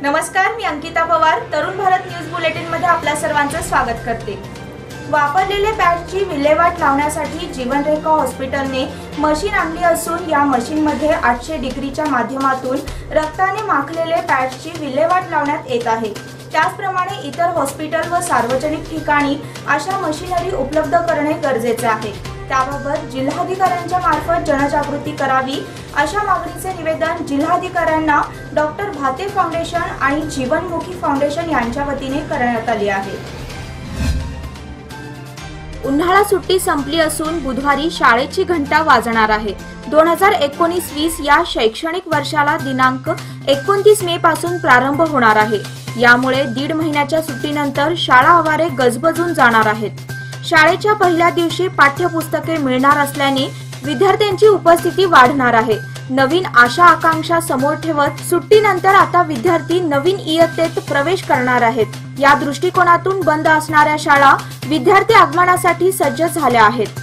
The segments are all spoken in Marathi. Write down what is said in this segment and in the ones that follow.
नमस्कार, मी अंकिता पवार तरुण भारत न्यूज बुलेटिन मध्ये आपल्या सर्वांचं स्वागत करते। वापरलेले पॅडची विल्हेवाट लावण्यासाठी जीवनरेखा हॉस्पिटलने मशीन आणली असून या मशीनमध्ये 800 डिग्रीच्या माध्यमातून रक्ताने माखलेले पॅडची विल्हेवाट लावण्यात येत आहे। त्याचप्रमाणे इतर हॉस्पिटल व सार्वजनिक ठिकाणी अशा मशीनरी उपलब्ध करणे गरजेचे आहे। त्याबाबत जिल्हाधिकाऱ्यांच्या मार्फत जनजागृती करावी अशा मागणीचे निवेदन जिल्हाधिकाऱ्यांना डॉक्टर भाते फाउंडेशन आणि जीवनमुखी फाउंडेशन यांच्या वतीने करण्यात आले आहे। उन्हाळा सुट्टी संपली असून बुधवारी शाळेची घंटा वाजणार आहे। 2019-20 या शैक्षणिक वर्षाला दिनांक 29 मे पासून प्रारंभ होणार आहे। यामुळे 1.5 महिन्याच्या सुट्टीनंतर शाळा आवारे गजबजून जाणार आहेत। शाळेच्या पहिल्या दिवशी पाठ्यपुस्तके मिळणार असल्याने विद्यार्थ्यांची उपस्थिती वाढणार आहे। नवीन आशा आकांक्षा समोर ठेवत सुट्टीनंतर आता विद्यार्थी नवीन इयत्तेत प्रवेश करणार आहेत। या दृष्टिकोनातून बंद असणाऱ्या शाळा विद्यार्थी आगमनासाठी सज्ज झाल्या आहेत।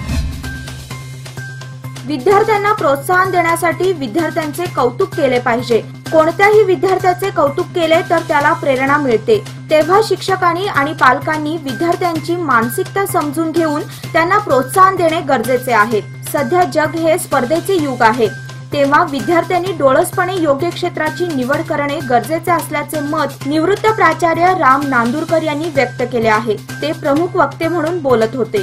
विद्यार्थ्यांना प्रोत्साहन देण्यासाठी विद्यार्थ्यांचे कौतुक केले पाहिजे। कोणत्याही विद्यार्थ्याचे कौतुक केले तर त्याला प्रेरणा मिळते। तेव्हा शिक्षकांनी आणि पालकांनी विद्यार्थ्यांची मानसिकता समजून घेऊन त्यांना प्रोत्साहन देणे गरजेचे आहे। सध्या जग हे स्पर्धेचे युग आहे, तेव्हा विद्यार्थ्यांनी डोळसपणे योग्य क्षेत्राची निवड करणे गरजेचे असल्याचे मत निवृत्त प्राचार्य राम नांदुरकर यांनी व्यक्त केले आहे। ते प्रमुख वक्ते म्हणून बोलत होते।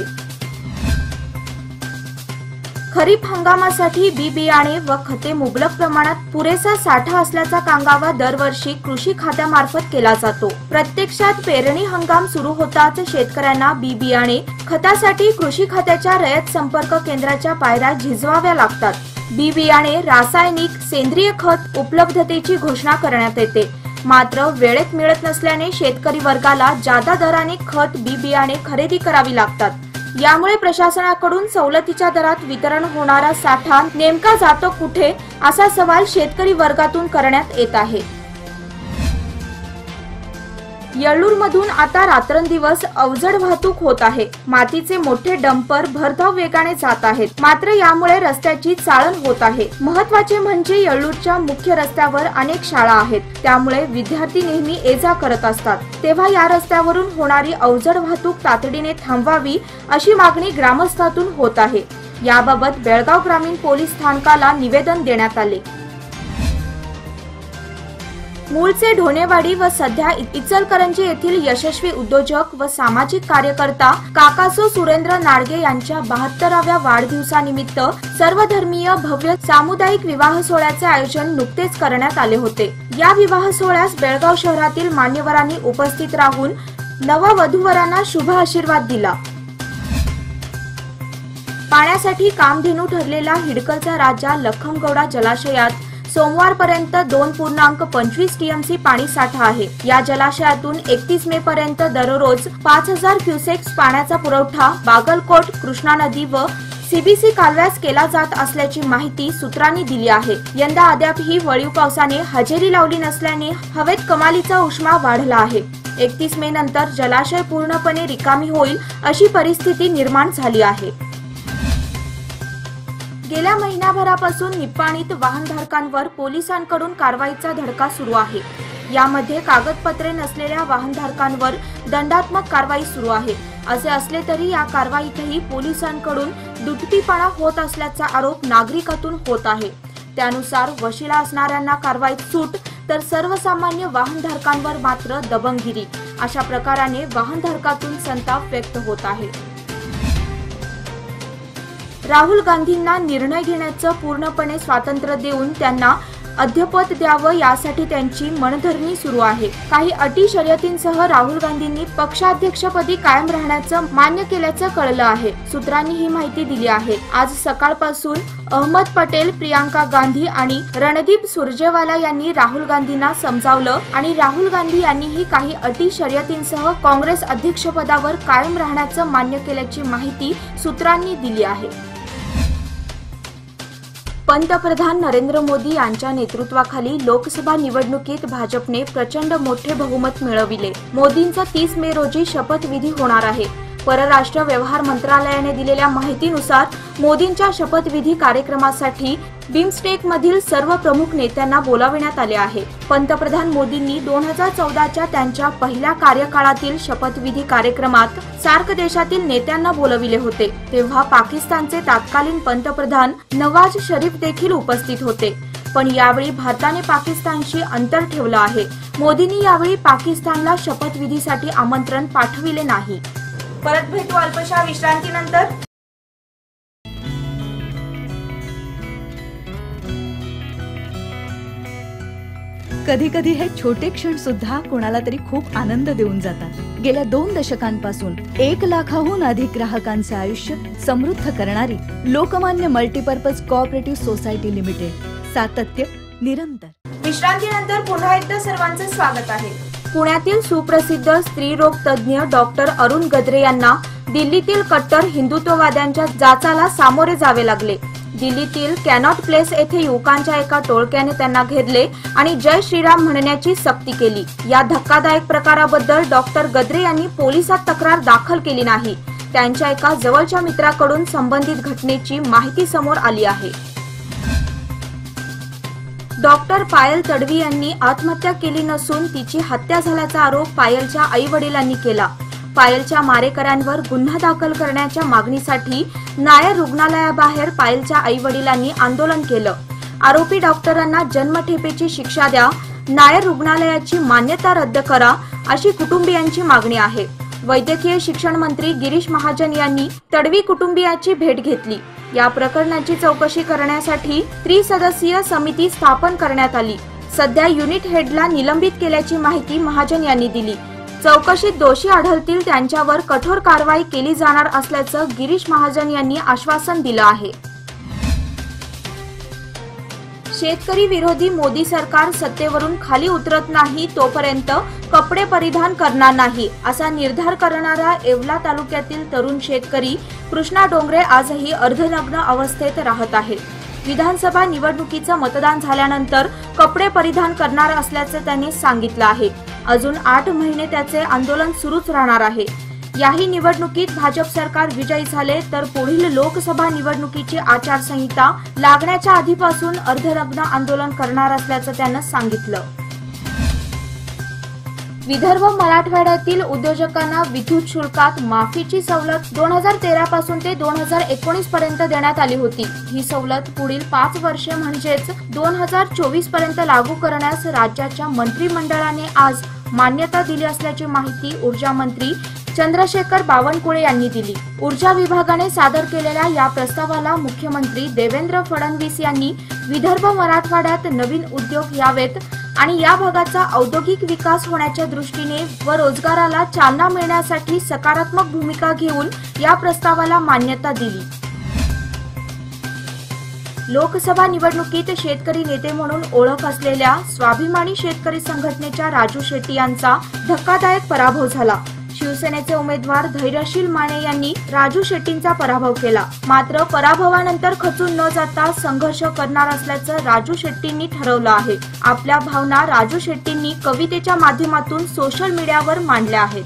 खरीप हंगामासाठी बी बियाणे व खते मुबलक प्रमाणात पुरेसा साठा असल्याचा कांगावा दरवर्षी कृषी खात्यामार्फत केला जातो। प्रत्यक्षात पेरणी हंगाम सुरू होताच शेतकऱ्यांना बी बियाणे खतासाठी कृषी खात्याच्या रयत संपर्क केंद्राच्या पायऱ्या झिजवाव्या लागतात। बी बियाणे, रासायनिक, सेंद्रिय खत उपलब्धतेची घोषणा करण्यात येते, मात्र वेळेत मिळत नसल्याने शेतकरी वर्गाला जादा दराने खत बी बियाणे खरेदी करावी लागतात। यामुळे प्रशासनाकडून सवलतीच्या दरात वितरण होणारा साठा नेमका जातो कुठे असा सवाल शेतकरी वर्गातून करण्यात येत आहे। येळ्ळूरमधून आता रात्रंदिवस अवजड वाहतूक होत आहे। मातीचे मोठे डंपर भरधाव वेगाने जात आहेत, मात्र यामुळे रस्त्याची चाळण होत आहे। महत्त्वाचे म्हणजे येळ्ळूरच्या मुख्य रस्त्यावर अनेक शाळा आहेत, त्यामुळे विद्यार्थी नेहमी ये-जा करत असतात। तेव्हा या रस्त्यावरून होणारी अवजड वाहतूक तातडीने थांबवावी अशी मागणी ग्रामस्थातून होत आहे। याबाबत बेळगाव ग्रामीण पोलीस स्थानकाला निवेदन देण्यात आले। मूळचे ढोणेवाडी व सध्या इचलकरंजी येथील यशस्वी उद्योजक व सामाजिक कार्यकर्ता काकासो सुरेंद्र नाडगे यांच्या 72व्या वाढदिवसानिमित्त सर्वधर्मीय भव्य सामुदायिक विवाह सोहळ्याचे आयोजन नुकतेच करण्यात आले होते। या विवाह सोहळ्यास बेळगाव शहरातील मान्यवरांनी उपस्थित राहून नववधूवरांना शुभ आशीर्वाद दिला। पाण्यासाठी कामधेनू ठरलेला हिडकलचा राजा लखमगौडा जलाशयात सोमवारपर्यंत 2.25 टीएमसी पाणी साठा आहे। या जलाशयातून 31 मे पर्यंत दररोज 5000 क्युसेक्स पाण्याचा पुरवठा बागलकोट, कृष्णा नदी व सीबीसी कालव्यास केला जात असल्याची माहिती सूत्रांनी दिली आहे। यंदा अद्यापही वळीव पावसाने हजेरी लावली नसल्याने हवेत कमालीचा उष्मा वाढला आहे। 31 मे नंतर जलाशय पूर्णपणे रिकामी होईल अशी परिस्थिती निर्माण झाली आहे। गेल्या महिनाभरापासून निप्पाणीत वाहनधारकांवर पोलिसांकडून कारवाईचा धडका सुरू आहे। यामध्ये कागदपत्रे नसलेल्या वाहनधारकांवर दंडात्मक कारवाई सुरू आहे। असे असले तरी या कारवाईतही पोलिसांकडून दुटपीपणा होत असल्याचा आरोप नागरिकातून होत आहे। त्यानुसार वशिला असणाऱ्यांना कारवाईत सूट तर सर्वसामान्य वाहनधारकांवर मात्र दबंगगिरी अशा प्रकाराने वाहनधारकातून संताप व्यक्त होत आहे। राहुल गांधींना निर्णय घेण्याचं पूर्णपणे स्वातंत्र्य देऊन त्यांना अध्यपद द्यावं यासाठी त्यांची मनधरणी सुरू आहे। काही अटी शर्यतींसह राहुल गांधींनी पक्षाध्यक्षपदी कायम राहण्याचं मान्य केल्याचं कळलं आहे। सूत्रांनी ही माहिती दिली आहे। आज सकाळपासून अहमद पटेल, प्रियांका गांधी आणि रणदीप सुरजेवाला यांनी राहुल गांधींना समजावलं आणि राहुल गांधी यांनीही काही अटी शर्यतींसह काँग्रेस अध्यक्षपदावर कायम राहण्याचं मान्य केल्याची माहिती सूत्रांनी दिली आहे। पंतप्रधान नरेंद्र मोदी यांच्या नेतृत्वाखाली लोकसभा निवडणुकीत भाजपने प्रचंड मोठे बहुमत मिळविले। मोदींचा 30 मे रोजी शपथविधी होणार आहे। परराष्ट्र व्यवहार मंत्रालयाने दिलेल्या माहितीनुसार मोदींच्या शपथविधी कार्यक्रमासाठी बिमस्टेक मधील सर्व प्रमुख नेत्यांना बोलाविण्यात आले आहे। पंतप्रधान मोदींनी 2014च्या त्यांच्या पहिल्या कार्यकाळातील शपथविधी कार्यक्रमात सार्क देशातील नेत्यांना बोलविले होते, तेव्हा पाकिस्तानचे तत्कालीन पंतप्रधान नवाज शरीफ देखील उपस्थित होते। पण यावेळी भारताने पाकिस्तानशी अंतर ठेवलं आहे। मोदींनी यावेळी पाकिस्तानला शपथविधीसाठी आमंत्रण पाठविले नाही। परत भेटू अल्पशा विश्रांतीनंतर। कधी कधी हे छोटे क्षण सुद्धा कोणाला तरी खूप आनंद देऊन जातात। गेल्या 2 दशकांपासून 1 लाखाहून अधिक ग्राहकांचे आयुष्य समृद्ध करणारी Lokmanya multipurpose cooperative society limited, सातत्य निरंतर। विश्रांतीनंतर पुन्हा एकदा सर्वांचे स्वागत आहे। पुण्यातील सुप्रसिद्ध स्त्रीरोग तज्ञ डॉक्टर अरुण गद्रे यांना दिल्लीतील कट्टर हिंदुत्ववाद्यांच्या जाचाला सामोरे जावे लागले। दिल्लीतील कॅनॉट प्लेस येथे युवकांच्या एका टोळक्याने त्यांना घेरले आणि जय श्रीराम म्हणण्याची सक्ती केली। या धक्कादायक प्रकाराबद्दल डॉक्टर गद्रे यांनी पोलिसात तक्रार दाखल केली नाही। त्यांच्या एका जवळच्या मित्राकडून संबंधित घटनेची माहिती समोर आली आहे। डॉक्टर पायल तडवी यांनी आत्महत्या केली नसून तिची हत्या झाल्याचा आरोप पायलच्या आई-वडिलांनी केला। पायलच्या मारेकऱ्यांवर गुन्हा दाखल करण्याच्या मागणीसाठी नायर रुग्णालयाबाहेर पायलच्या आई-वडिलांनी आंदोलन केलं। आरोपी डॉक्टरांना जन्मठेपेची शिक्षा द्या, नायर रुग्णालयाची मान्यता रद्द करा, अशी कुटुंबियांची मागणी आहे। वैद्यकीय शिक्षण मंत्री गिरीश महाजन यांनी तडवी कुटुंबियाची भेट घेतली। या प्रकरणाची चौकशी करण्यासाठी त्रिसदस्यीय समिती स्थापन करण्यात आली। सध्या युनिट हेडला निलंबित केल्याची माहिती महाजन यांनी दिली। चौकशीत दोषी आढळतील त्यांच्यावर कठोर कारवाई केली जाणार असल्याचं गिरीश महाजन यांनी आश्वासन दिलं आहे। शेतकरी विरोधी मोदी सरकार सत्तेवरून खाली उतरत नाही तोपर्यंत कपडे परिधान करणार नाही, असा निर्धार करणारा येवला तालुक्यातील तरुण शेतकरी कृष्णा डोंगरे आजही अर्धनग्न अवस्थेत राहत आहेत। विधानसभा निवडणुकीचं मतदान झाल्यानंतर कपडे परिधान करणार असल्याचे त्यांनी सांगितलं आहे। अजून 8 महिने त्याचे आंदोलन सुरूच राहणार आहे। याही निवडणुकीत भाजप सरकार विजयी झाले तर पुढील लोकसभा निवडणुकीची आचारसंहिता लागण्याच्या आधीपासून अर्धनग्न आंदोलन करणार असल्याचं त्यानं सांगितलं। विदर्भ मराठवाड्यातील उद्योजकांना विद्युत शुल्कात माफीची सवलत 2013 पासून ते 2019 पर्यंत देण्यात आली होती। ही सवलत पुढील 5 वर्षे म्हणजेच 2024 पर्यंत लागू करण्यास राज्याच्या मंत्रिमंडळाने आज मान्यता दिली असल्याची माहिती ऊर्जा मंत्री चंद्रशेखर बावनकुळे यांनी दिली। ऊर्जा विभागाने सादर केलेल्या या प्रस्तावाला मुख्यमंत्री देवेंद्र फडणवीस यांनी विदर्भ मराठवाड्यात नवीन उद्योग यावेत आणि या भागाचा औद्योगिक विकास होण्याच्या दृष्टीने व रोजगाराला चालना मिळण्यासाठी सकारात्मक भूमिका घेऊन या प्रस्तावाला मान्यता दिली। लोकसभा निवडणुकीत शेतकरी नेते म्हणून ओळख असलेल्या स्वाभिमानी शेतकरी संघटनेच्या राजू शेट्टी यांचा धक्कादायक पराभव झाला। शिवसेनेचे उमेदवार धैर्यशील माने यांनी राजू शेट्टींचा पराभव केला। मात्र पराभवानंतर खचून न जाता संघर्ष करणार असल्याचं राजू शेट्टींनी ठरवलं आहे। आपल्या भावना राजू शेट्टींनी कवितेच्या माध्यमातून सोशल मीडियावर मांडल्या आहेत।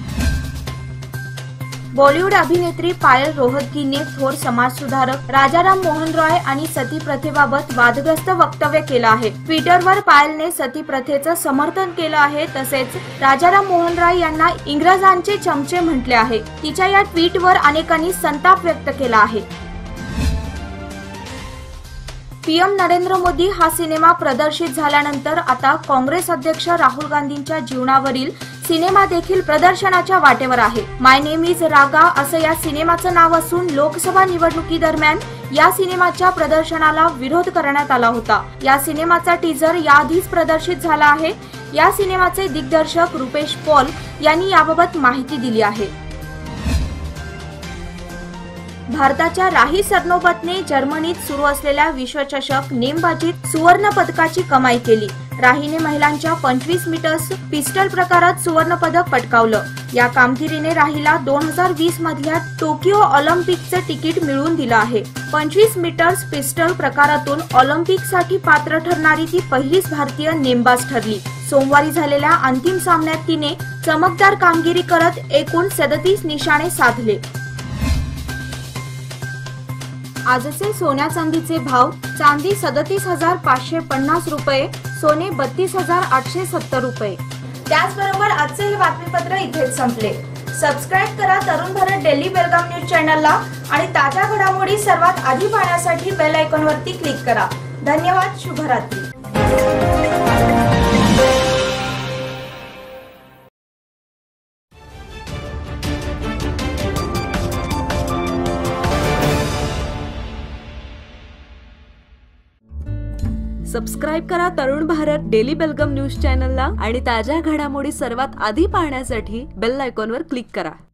बॉलिवूड अभिनेत्री पायल रोहतगीने थोर समाजसुधारक राजाराम मोहन रॉय आणि सती प्रथेबाबत वादग्रस्त वक्तव्य केलं आहे। ट्विटरवर पायलने सती प्रथेचं समर्थन केलं आहे, तसेच राजाराम मोहन रॉय यांना इंग्रजांचे चमचे म्हटले आहे। तिच्या या ट्विटवर अनेकांनी संताप व्यक्त केला आहे। पीएम नरेंद्र मोदी हा सिनेमा प्रदर्शित झाल्यानंतर आता काँग्रेस अध्यक्ष राहुल गांधींच्या जीवनावरील सिनेमा देखील प्रदर्शनाच्या वाटेवर आहे। माय नेम इज रागा असं या सिनेमाचं नाव असून लोकसभा निवडणुकीदरम्यान या सिनेमाच्या प्रदर्शनाला विरोध करण्यात आला होता। या सिनेमाचा टीजर याआधीच प्रदर्शित झाला आहे। या सिनेमाचे दिग्दर्शक रुपेश पॉल यांनी याबाबत माहिती दिली आहे। भारताच्या राही सरनोबतने जर्मनीत सुरू असलेल्या विश्वचषक नेमबाजीत सुवर्ण पदकाची कमाई केली. राहीने महिलांच्या 25 मीटर्स पिस्टल प्रकारात सुवर्ण पदक पटकावलं. या कामगिरीने राहीला 2020 मधल्या टोकियो ऑलिम्पिकचं तिकीट मिळवून दिलं आहे. 25 मीटर्स पिस्टल प्रकारातून ऑलिम्पिकसाठी पात्र ठरणारी ती पहिलीच भारतीय नेमबाज ठरली. सोमवारी झालेल्या अंतिम सामन्यात तिने चमकदार कामगिरी करत एकूण 37 निशाणे साधले. आजचे सोन्या चांदीचे भाव: चांदी 37,550 रुपये, सोने 32,870 रुपये. त्याचबरोबर आजचे हे बातमीपत्र इथेच संपले. सबस्क्राईब करा तरुण भारत डेली बेलगाम न्यूज चॅनलला आणि ताज्या घडामोडी सर्वात आधी पाहण्यासाठी बेल आयकॉनवरती क्लिक करा. धन्यवाद. शुभरात्री. सबस्क्राईब करा तरुण भारत डेली बेलगाम न्यूज चॅनलला आणि ताज्या घडामोडी सर्वात आधी पाहण्यासाठी बेल आयकॉनवर क्लिक करा.